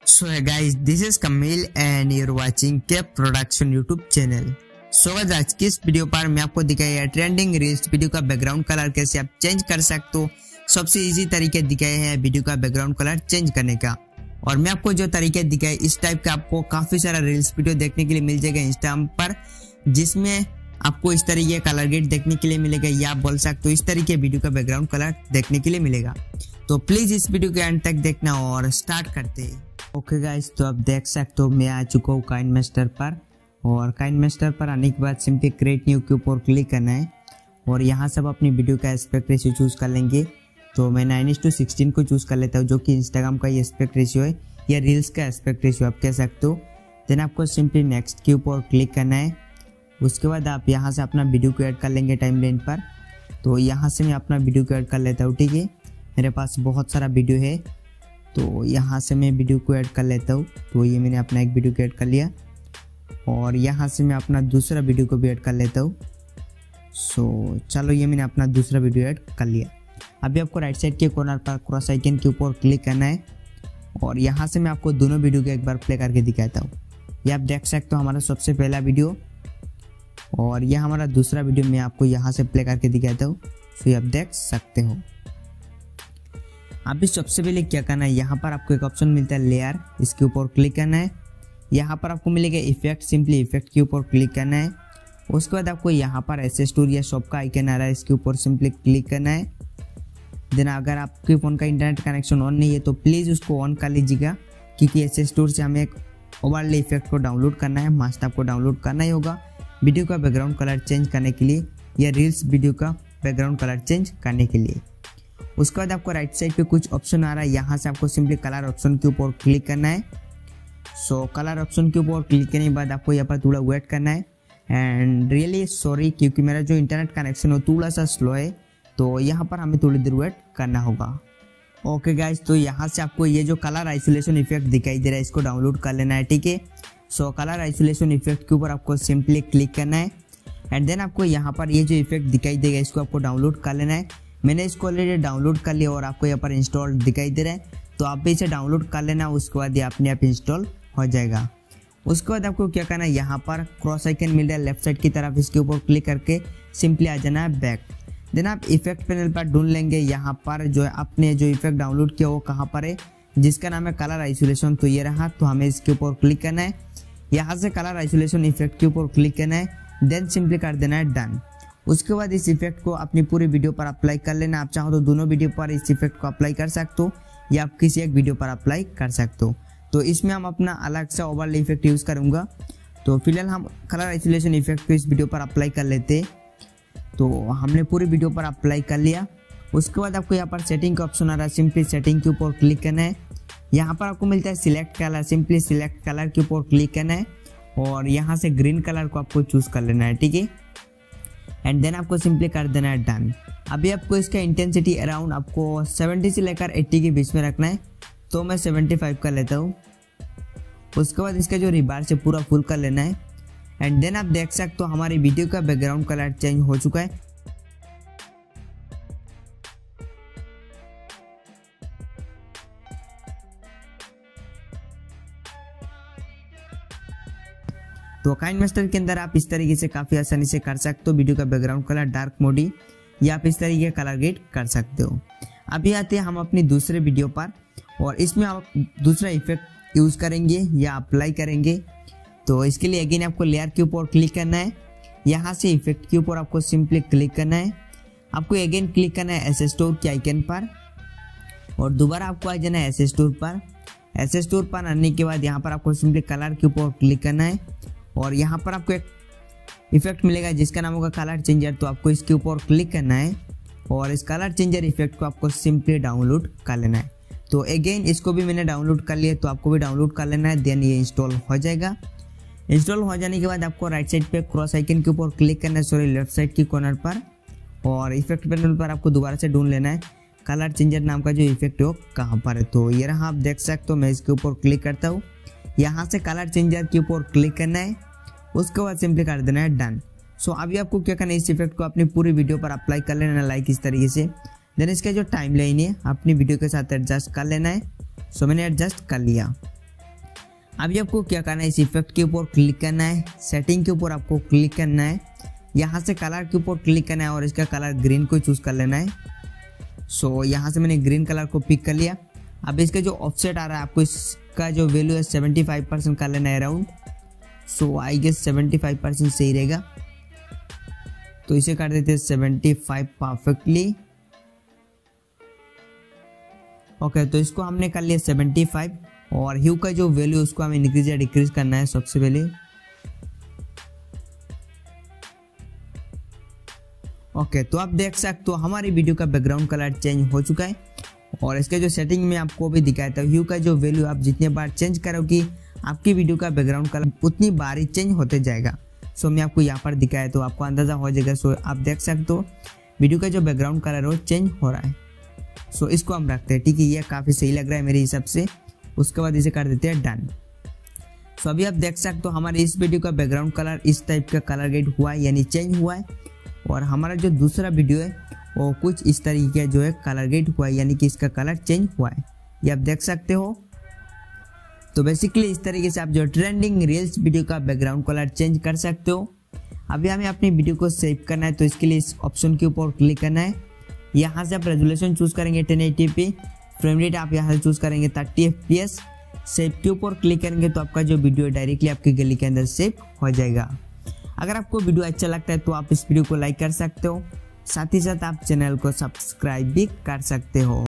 So hey guys, this is Kamil and you're watching Cap Production YouTube channel. So guys, आज की इस video पर मैं आपको दिखाया है ट्रेंडिंग रील्स वीडियो का बैकग्राउंड कलर कैसे आप चेंज कर सकते हो। सबसे इजी तरीके दिखाए हैं वीडियो का बैकग्राउंड कलर चेंज करने का। और मैं आपको जो तरीके दिखाए इस टाइप का आपको काफी सारा रील्स वीडियो देखने के लिए मिल जाएगा इंस्टाग्राम पर, जिसमें आपको इस तरीके कलर गेट देखने के लिए मिलेगा, या आप बोल सकते हो इस तरीके वीडियो का बैकग्राउंड कलर देखने के लिए मिलेगा। तो प्लीज इस वीडियो के एंड तक देखना और स्टार्ट करते हैं। ओके गाइस, तो आप देख सकते हो मैं आ चुका हूँ काइनमास्टर पर। और काइनमास्टर पर आने के बाद सिंपली क्रिएट न्यू के ऊपर क्लिक करना है और यहाँ सब अपनी वीडियो का एस्पेक्ट रेशियो चूज कर लेंगे। तो मैं 9:16 को चूज कर लेता हूँ, जो कि इंस्टाग्राम का ये एस्पेक्ट रेशियो है या रील्स का एस्पेक्ट रेशियो आप कह सकते हो। देन आपको सिंपली नेक्स्ट के ऊपर क्लिक करना है। उसके बाद आप यहाँ से अपना वीडियो को ऐड कर लेंगे टाइमलाइन पर। तो यहाँ से मैं अपना वीडियो को ऐड कर लेता हूँ, ठीक है। मेरे पास बहुत सारा वीडियो है, तो यहाँ से मैं वीडियो को ऐड कर लेता हूँ। तो ये मैंने अपना एक वीडियो को ऐड कर लिया और यहाँ से मैं अपना दूसरा वीडियो को भी ऐड कर लेता हूँ। सो चलो, ये मैंने अपना दूसरा वीडियो ऐड कर लिया। अभी आपको राइट साइड के कॉर्नर पर क्रॉस आइकन के ऊपर क्लिक करना है और यहाँ से मैं आपको दोनों वीडियो को एक बार प्ले करके दिखाता हूँ। ये आप देख सकते हो हमारा सबसे पहला वीडियो और यह हमारा दूसरा वीडियो मैं आपको यहाँ से प्ले करके दिखाता हूँ। तो ये आप देख सकते हो। अभी सबसे पहले क्या करना है, यहाँ पर आपको एक ऑप्शन मिलता है लेयर, इसके ऊपर क्लिक करना है। यहाँ पर आपको मिलेगा इफेक्ट, सिंपली इफेक्ट के ऊपर क्लिक करना है। उसके बाद आपको यहाँ पर एस स्टोर या शॉप का आइकन आ रहा है, इसके ऊपर सिंपली क्लिक करना है। देन अगर आपके फ़ोन का इंटरनेट कनेक्शन ऑन नहीं है तो प्लीज़ उसको ऑन कर लीजिएगा, क्योंकि एस स्टोर से हमें एक ओवरले इफेक्ट को डाउनलोड करना है, मस्ट आपको डाउनलोड करना ही होगा वीडियो का बैकग्राउंड कलर चेंज करने के लिए या रील्स वीडियो का बैकग्राउंड कलर चेंज करने के लिए। उसके बाद आपको राइट साइड पे कुछ ऑप्शन आ रहा है, यहाँ से आपको सिंपली कलर ऑप्शन के ऊपर क्लिक करना है। सो कलर ऑप्शन के ऊपर क्लिक करने के बाद आपको यहाँ पर थोड़ा वेट करना है। एंड रियली सॉरी, क्योंकि मेरा जो इंटरनेट कनेक्शन है थोड़ा सा स्लो है, तो यहाँ पर हमें थोड़ी देर वेट करना होगा। ओके गाइज, तो यहाँ से आपको ये जो कलर आइसोलेशन इफेक्ट दिखाई दे रहा है इसको डाउनलोड कर लेना है, ठीक है। सो कलर आइसोलेशन इफेक्ट के ऊपर आपको सिंपली क्लिक करना है एंड देन आपको यहाँ पर ये जो इफेक्ट दिखाई देगा इसको आपको डाउनलोड कर लेना है। मैंने इसको ऑलरेडी डाउनलोड कर लिया और आपको यहाँ पर इंस्टॉल दिखाई दे रहा है, तो आप भी इसे डाउनलोड कर लेना। उसके बाद ये अपने आप इंस्टॉल हो जाएगा। उसके बाद आपको क्या करना है, यहाँ पर क्रॉस आइकन मिल रहा है लेफ्ट साइड की तरफ, इसके ऊपर क्लिक करके सिंपली आ जाना है बैक। देन आप इफेक्ट पैनल पर ढूंढ लेंगे यहाँ पर जो आपने जो इफेक्ट डाउनलोड किया वो कहाँ पर है, जिसका नाम है कलर आइसोलेशन। तो ये रहा, तो हमें इसके ऊपर क्लिक करना है। यहाँ से कलर आइसोलेशन इफेक्ट के ऊपर क्लिक करना है, देन सिंपली कर देना है डन। उसके बाद इस इफेक्ट को अपनी पूरी वीडियो पर अप्लाई कर लेना। आप चाहो तो दोनों वीडियो पर इस इफेक्ट को अप्लाई कर सकते हो या आप किसी एक वीडियो पर अप्लाई कर सकते हो। तो इसमें हम अपना अलग सा ओवरले इफेक्ट यूज़ करूँगा। तो फिलहाल हम कलर आइसोलेशन इफेक्ट को इस वीडियो पर अप्लाई कर लेते हैं। तो हमने पूरी वीडियो पर अप्लाई कर लिया। उसके बाद आपको यहाँ पर सेटिंग का ऑप्शन आ रहा है, सिंपली सेटिंग के ऊपर क्लिक करना है। यहाँ पर आपको मिलता है select colour, simply select colour के ऊपर क्लिक करना है और यहाँ से ग्रीन कलर को आपको चूज़ कर लेना है, ठीक है। एंड देन आपको सिंपली कर देना है डन। अभी आपको इसका इंटेंसिटी अराउंड आपको 70 से लेकर 80 के बीच में रखना है, तो मैं 75 कर लेता हूँ। उसके बाद इसका जो रिबार से पूरा फुल कर लेना है एंड देन आप देख सकते हो हमारी वीडियो का बैकग्राउंड कलर चेंज हो चुका है। तो काइनमास्टर के अंदर आप इस तरीके से काफ़ी आसानी से कर सकते हो वीडियो का बैकग्राउंड कलर डार्क मोडी, या आप इस तरीके का कलर ग्रेड कर सकते हो। अभी आते हैं हम अपनी दूसरे वीडियो पर और इसमें आप दूसरा इफेक्ट यूज़ करेंगे या अप्लाई करेंगे। तो इसके लिए अगेन आपको लेयर के ऊपर क्लिक करना है। यहाँ से इफेक्ट के ऊपर आपको सिंपली क्लिक करना है। आपको अगेन क्लिक करना है एस स्टोर के आइकन पर और दोबारा आपको आ जाना है एस स्टोर पर। एस स्टोर पर आने के बाद यहाँ पर आपको सिंपली कलर के ऊपर क्लिक करना है और यहाँ पर आपको एक इफेक्ट मिलेगा जिसका नाम होगा कलर चेंजर। तो आपको इसके ऊपर क्लिक करना है और इस कलर चेंजर इफेक्ट को आपको सिंपली डाउनलोड कर लेना है। तो अगेन इसको भी मैंने डाउनलोड कर लिया, तो आपको भी डाउनलोड कर लेना है। देन ये इंस्टॉल हो जाएगा। इंस्टॉल हो जाने के बाद आपको राइट साइड पे क्रॉस आइकन के ऊपर क्लिक करना है, सॉरी लेफ्ट साइड की कॉर्नर पर, और इफेक्ट पैनल पर आपको दोबारा से ढूंढ लेना है कलर चेंजर नाम का जो इफेक्ट है वो कहाँ पर है। तो ये रहा, आप देख सकते हो। मैं इसके ऊपर क्लिक करता हूँ, यहाँ से कलर चेंजर के ऊपर क्लिक करना है। उसके बाद सिंपली कर देना है डन। सो अभी आपको क्या करना है, इस इफेक्ट को अपनी पूरी वीडियो पर अप्लाई कर लेना है लाइक इस तरीके से। देन इसका जो टाइम लाइन है अपनी वीडियो के साथ एडजस्ट कर लेना है। सो मैंने एडजस्ट कर लिया। अभी आपको क्या करना है, इस इफेक्ट के ऊपर क्लिक करना है, सेटिंग के ऊपर आपको क्लिक करना है, यहाँ से कलर के ऊपर क्लिक करना है और इसका कलर ग्रीन को चूज कर लेना है। सो यहाँ से मैंने ग्रीन कलर को पिक कर लिया। अब इसका जो ऑफसेट आ रहा है आपको इसका जो वैल्यू है 75% कर लेना है अराउंड। सो आई गेस 75% सही रहेगा, तो इसे कर देते हैं 75 परफेक्टली। ओके, तो इसको हमने कर लिया 75 और ह्यू का जो वैल्यू उसको हमें इंक्रीज या डिक्रीज करना है सबसे पहले। ओके, तो आप देख सकते हो हमारी वीडियो का बैकग्राउंड कलर चेंज हो चुका है और इसके जो सेटिंग में आपको भी दिखाया था, ह्यू का जो वैल्यू आप जितने बार चेंज करोगे आपकी वीडियो का बैकग्राउंड कलर उतनी बार ही चेंज होते जाएगा। सो मैं आपको यहाँ पर दिखाया तो आपको अंदाजा हो जाएगा। सो आप देख सकते हो वीडियो का जो बैकग्राउंड कलर है वो चेंज हो रहा है। सो इसको हम रखते हैं, ठीक है, ये काफ़ी सही लग रहा है मेरे हिसाब से। उसके बाद इसे कर देते हैं डन। सो अभी आप देख सकते हो हमारे इस वीडियो का बैकग्राउंड कलर इस टाइप का कलर ग्रेड हुआ है, यानी चेंज हुआ है। और हमारा जो दूसरा वीडियो है वो कुछ इस तरीके का जो है कलर ग्रेड हुआ है, यानी कि इसका कलर चेंज हुआ है, ये आप देख सकते हो। तो बेसिकली इस तरीके से आप जो ट्रेंडिंग रील्स वीडियो का बैकग्राउंड कलर चेंज कर सकते हो। अभी हमें अपनी वीडियो को सेव करना है, तो इसके लिए इस ऑप्शन के ऊपर क्लिक करना है। यहाँ से आप रेजोल्यूशन चूज करेंगे 1080p, फ्रेम रेट आप यहाँ से चूज करेंगे 30 fps। सेव के ऊपर क्लिक करेंगे तो आपका जो वीडियो डायरेक्टली आपकी गैलरी के अंदर सेव हो जाएगा। अगर आपको वीडियो अच्छा लगता है तो आप इस वीडियो को लाइक कर सकते हो, साथ ही साथ आप चैनल को सब्सक्राइब भी कर सकते हो।